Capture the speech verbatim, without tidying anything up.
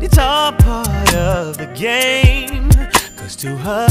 It's all part of the game, 'cause to her